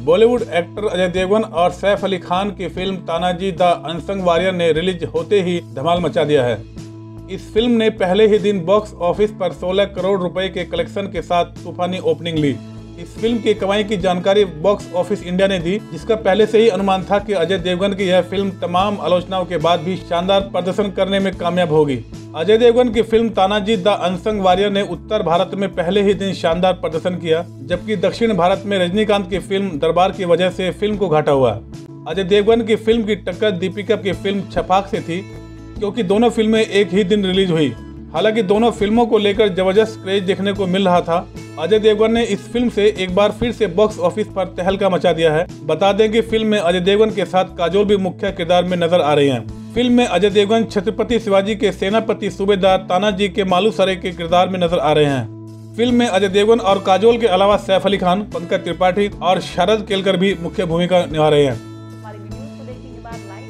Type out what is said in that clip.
Bollywood actor Ajay Devgan और सैफ अली खान की film Tanaji the unsung warrior ने रिलीज होते ही धमाल मचा दिया है। इस फिल्म ने पहले ही दिन बॉक्स ऑफिस पर 16 करोड़ रुपए के कलेक्शन के साथ तूफानी ओपनिंग ली। इस फिल्म की कमाई की जानकारी बॉक्स ऑफिस इंडिया ने दी, जिसका पहले से ही अनुमान था कि अजय देवगन की यह फिल्म तमाम आलोचनाओं के बाद भी शानदार प्रदर्शन करने में कामयाब होगी। अजय देवगन की film Tanaji the unsung warrior ने उत्तर भारत में पहले ही दिन शानदार प्रदर्शन किया, जबकि दक्षिण भारत में रजनीकांत की फिल्म दरबार की वजह से फिल्म को घाटा हुआ। अजय देवगन की फिल्म की टक्कर दीपिका की फिल्म छपाक से थी, क्योंकि दोनों फिल्में एक ही दिन रिलीज हुई। हालांकि दोनों फिल्मों को लेकर जबरदस्त क्रेज देखने को मिल रहा था। अजय देवगन ने इस फिल्म से एक बार फिर से बॉक्स ऑफिस पर तहलका मचा दिया है। बता दें कि फिल्म में अजय देवगन के साथ काजोल भी मुख्य किरदार में नजर आ रही हैं। फिल्म में अजय देवगन छत्रपति शिवाजी के सेनापति सूबेदार तानाजी के मालूसरे के किरदार में नजर आ रहे हैं। फिल्म में अजय देवगन और काजोल के अलावा सैफ अली खान, पंकज त्रिपाठी और शरद केलकर भी मुख्य भूमिका निभा रहे हैं। हमारी वीडियोस को देखने के बाद लाइक